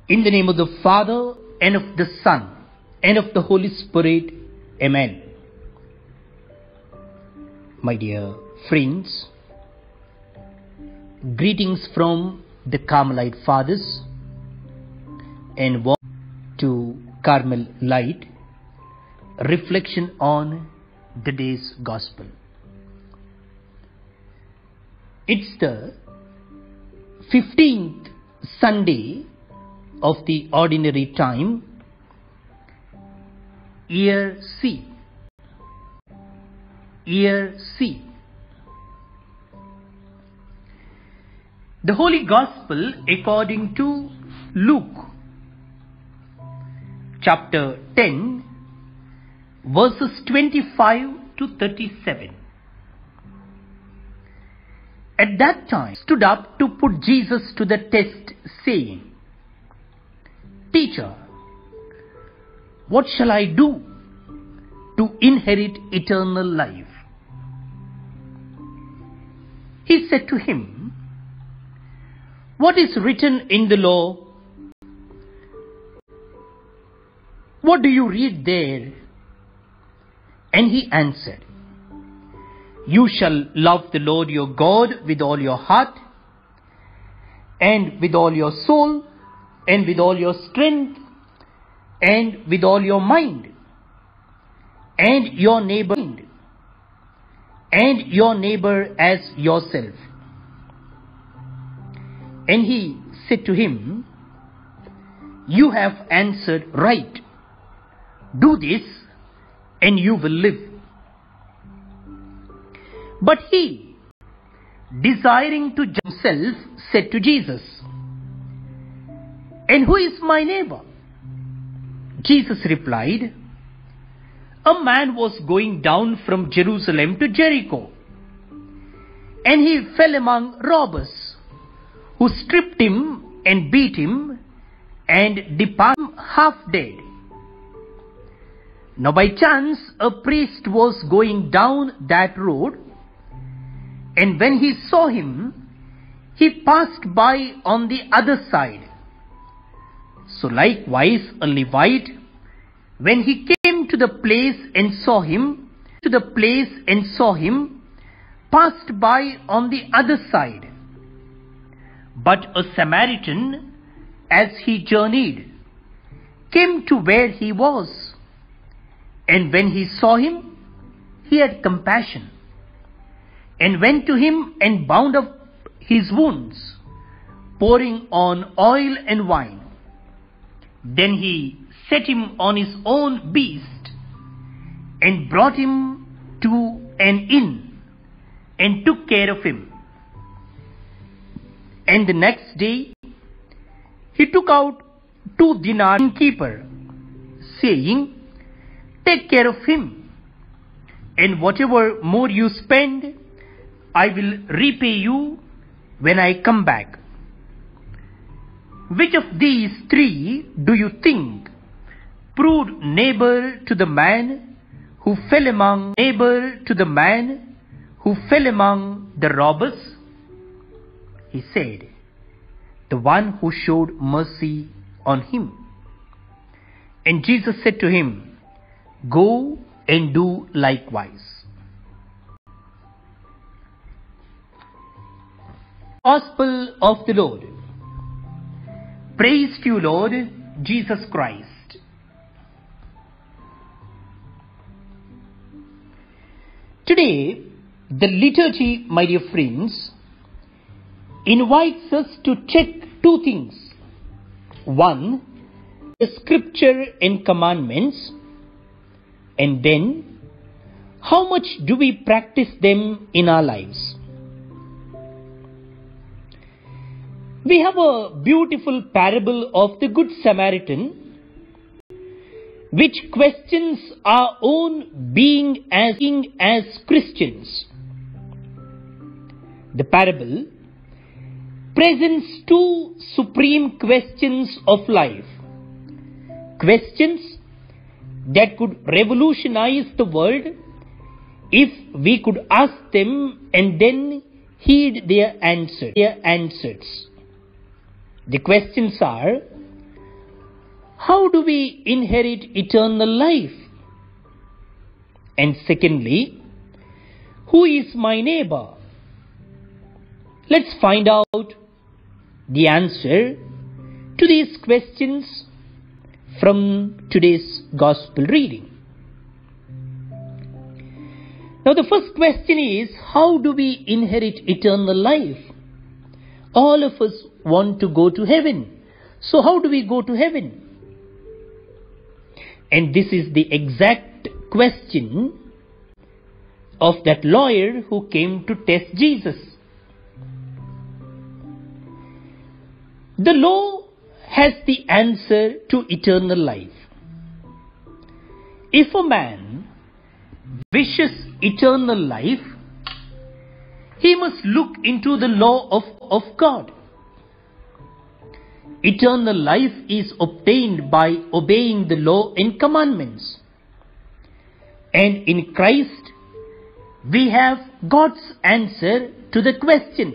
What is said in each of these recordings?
In the name of the Father, and of the Son, and of the Holy Spirit. Amen. My dear friends, greetings from the Carmelite Fathers, and welcome to Carmel Light, reflection on the day's Gospel. It's the 15th Sunday of the ordinary time, year C. Year C. The Holy Gospel according to Luke, chapter 10, verses 25 to 37. At that time stood up to put Jesus to the test, saying, Teacher, what shall I do to inherit eternal life? He said to him, What is written in the law? What do you read there? And he answered, You shall love the Lord your God with all your heart, and with all your soul, and with all your strength, and with all your mind, and your neighbor as yourself. And he said to him, You have answered right. Do this, and you will live. But he, desiring to judge himself, said to Jesus, And who is my neighbor? Jesus replied, A man was going down from Jerusalem to Jericho, and he fell among robbers, who stripped him and beat him, and departed him half dead. Now by chance a priest was going down that road, and when he saw him, he passed by on the other side. So likewise a Levite, when he came to the place and saw him, passed by on the other side. But a Samaritan, as he journeyed, came to where he was, and when he saw him, he had compassion, and went to him and bound up his wounds, pouring on oil and wine. Then he set him on his own beast, and brought him to an inn, and took care of him. And the next day he took out 2 dinars from the keeper, saying, Take care of him, and whatever more you spend, I will repay you when I come back. Which of these 3 do you think proved neighbor to the man who fell among the robbers? He said, The one who showed mercy on him. And Jesus said to him, Go and do likewise. Gospel of the Lord. Praise to you, Lord Jesus Christ. Today, the liturgy, my dear friends, invites us to check 2 things. 1, the scripture and commandments, and then how much do we practice them in our lives? We have a beautiful parable of the Good Samaritan, which questions our own being as Christians. The parable presents 2 supreme questions of life. Questions that could revolutionize the world if we could ask them and then heed their answers. The questions are, how do we inherit eternal life? And secondly, who is my neighbor? Let's find out the answer to these questions from today's Gospel reading. Now the first question is, how do we inherit eternal life? All of us want to go to heaven. So how do we go to heaven? And this is the exact question of that lawyer who came to test Jesus. The law has the answer to eternal life. If a man wishes eternal life, he must look into the law of God. Eternal life is obtained by obeying the law and commandments. And in Christ, we have God's answer to the question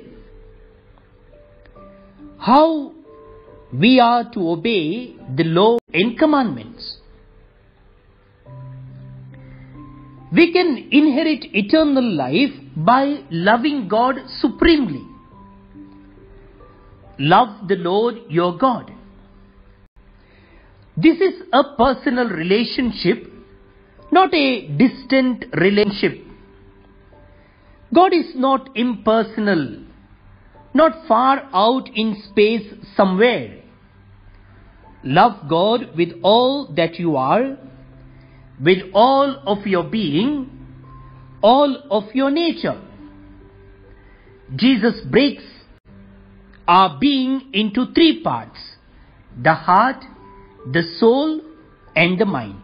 how we are to obey the law and commandments. We can inherit eternal life by loving God supremely. Love the Lord your God. This is a personal relationship, not a distant relationship. God is not impersonal, not far out in space somewhere. Love God with all that you are, with all of your being, all of your nature. Jesus breaks our being into three parts: the heart, the soul, and the mind.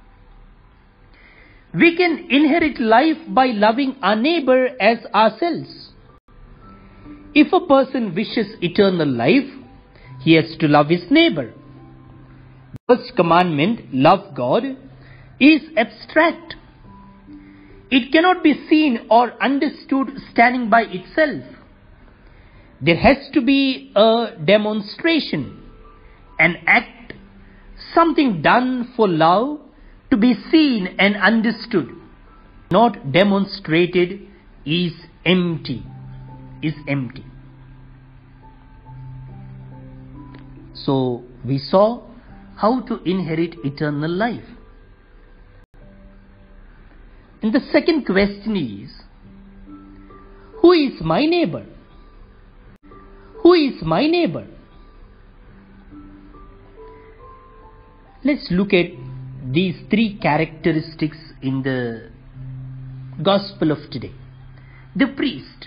We can inherit life by loving our neighbor as ourselves. If a person wishes eternal life, he has to love his neighbor. The first commandment, love God, is abstract. It cannot be seen or understood standing by itself. There has to be a demonstration, an act, something done for love to be seen and understood. Not demonstrated is empty. So we saw how to inherit eternal life. And the second question is, who is my neighbor? Who is my neighbor? Let's look at these three characteristics in the Gospel of today. The priest.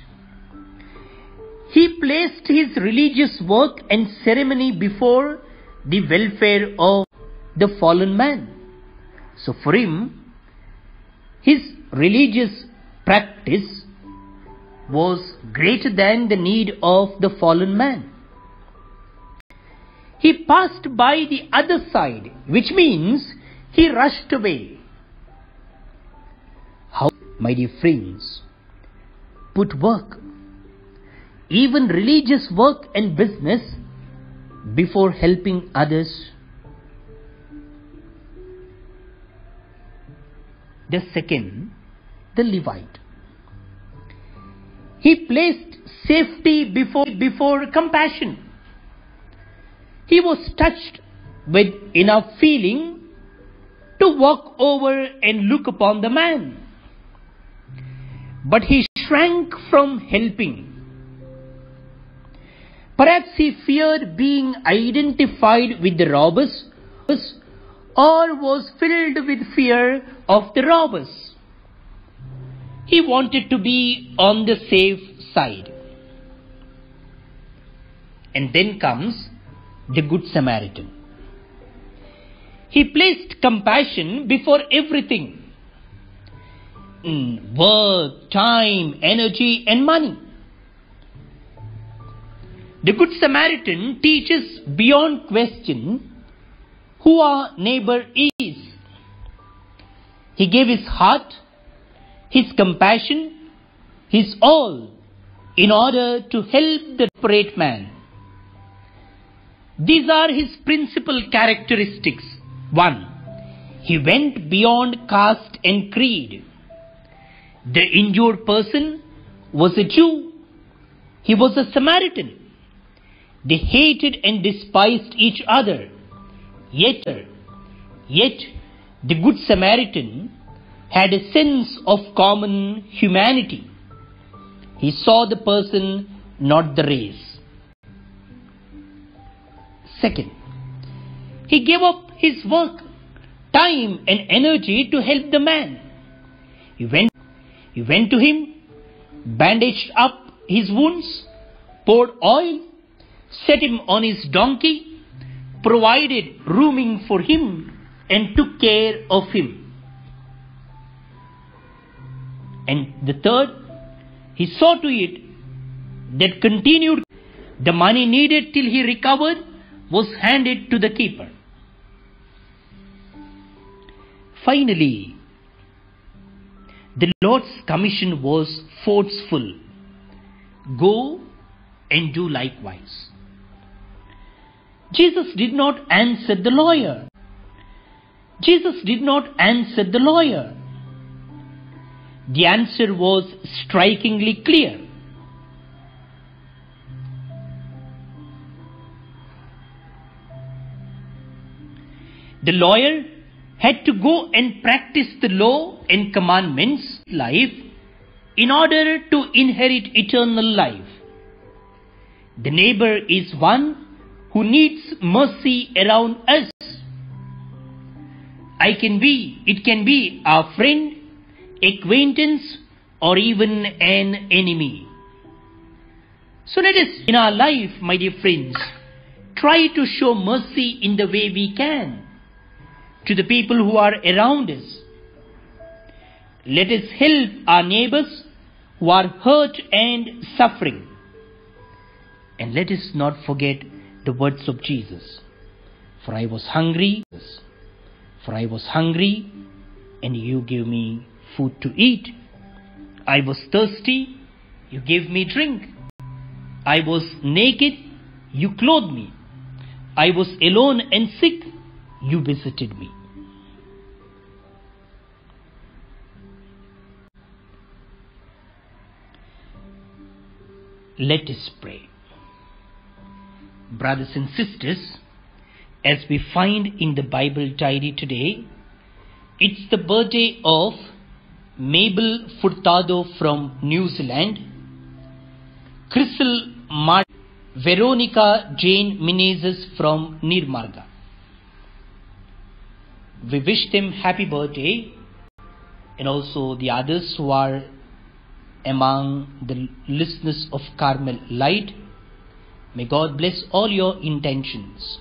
He placed his religious work and ceremony before the welfare of the fallen man. So for him, his religious practice was greater than the need of the fallen man. He passed by the other side, which means he rushed away. How, my dear friends, put work, even religious work and business, before helping others. The second, the Levite. He placed safety before compassion. He was touched with enough feeling to walk over and look upon the man. But he shrank from helping. Perhaps he feared being identified with the robbers, or was filled with fear of the robbers. He wanted to be on the safe side. And then comes the Good Samaritan. He placed compassion before everything. Work, time, energy, and money. The Good Samaritan teaches beyond question who our neighbor is. He gave his heart, his compassion, his all, in order to help the desperate man. These are his principal characteristics. 1. He went beyond caste and creed. The injured person was a Jew. He was a Samaritan. They hated and despised each other. Yet the Good Samaritan had a sense of common humanity. He saw the person, not the race. 2. He gave up his work, time and energy to help the man. He went to him, bandaged up his wounds, poured oil, set him on his donkey, provided rooming for him, and took care of him. And the 3rd, he saw to it that continued the money needed till he recovered was handed to the keeper. Finally, the Lord's commission was forceful. Go and do likewise. Jesus did not answer the lawyer. The answer was strikingly clear. The lawyer had to go and practice the law and commandments life in order to inherit eternal life. The neighbor is one who needs mercy around us. It can be our friend, acquaintance, or even an enemy. So let us, in our life, my dear friends, try to show mercy in the way we can to the people who are around us. Let us help our neighbors who are hurt and suffering. And let us not forget the words of Jesus. For I was hungry, and you gave me food to eat. I was thirsty, you gave me drink. I was naked, you clothed me. I was alone and sick, you visited me. Let us pray. Brothers and sisters, as we find in the Bible diary today, it's the birthday of Mabel Furtado from New Zealand, Crystal Martin, Veronica Jane Menezes from Nirmarga. We wish them happy birthday, and also the others who are among the listeners of Carmel Light. May God bless all your intentions.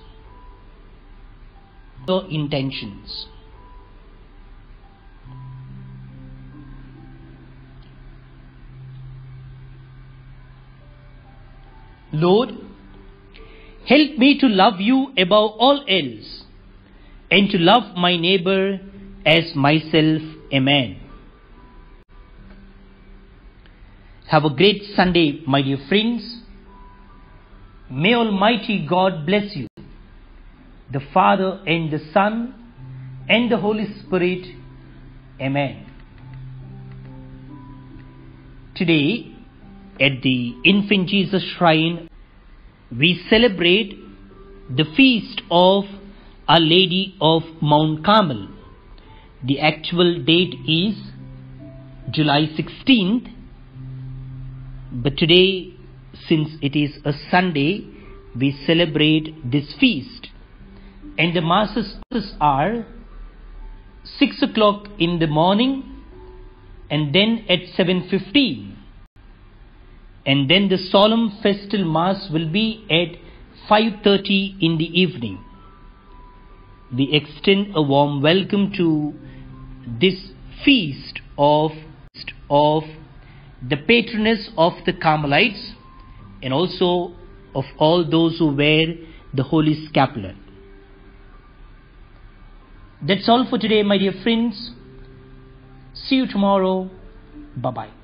Lord, help me to love you above all else and to love my neighbor as myself. Amen. Have a great Sunday, my dear friends. May Almighty God bless you, the Father and the Son and the Holy Spirit. Amen. Today, at the Infant Jesus Shrine, we celebrate the feast of Our Lady of Mount Carmel. The actual date is July 16th, but today, since it is a Sunday, we celebrate this feast. And the masses are 6 o'clock in the morning, and then at 7:15. And then the solemn festal mass will be at 5:30 in the evening. We extend a warm welcome to this feast of the patroness of the Carmelites, and also of all those who wear the holy scapular. That's all for today, my dear friends. See you tomorrow. Bye-bye.